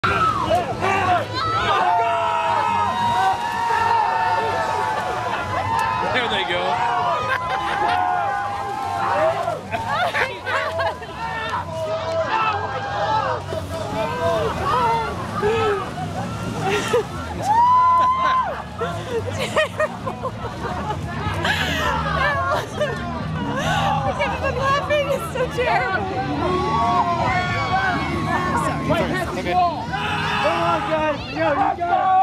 There they go. I can't even laughing. It's so terrible. Sorry. Come on, guys. Yo, you got it.